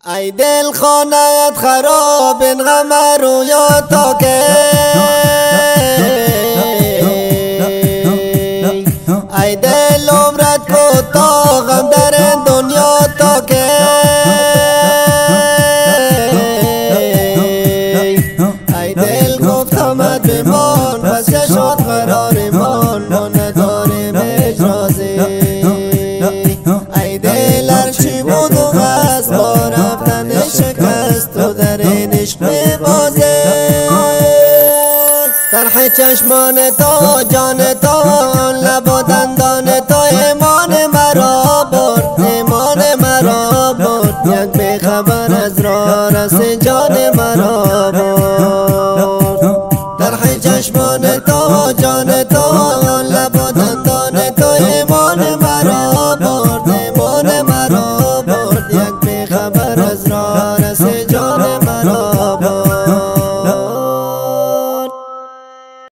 ای دل خانه‌ات خراب این غم رویا تا که ای دل عمرت کوتاه غم در این دنیا تا که ای دل گفتمت بمان پس که شد قرار ایمان ما نداریم هیچ رازی ای دل هرچی بود و هست با رفتن شکست و در این عشق میبازی طرح چشمان تو جان تو لب و دندان تو ایمان مرا برد ایمان مرا برد یک بیخبر از راه رس جان مرا برد طرح چشمان تو جان تو لب و دندان تو ایمان مرا برد ایمان مرا برد یک بیخبر از راه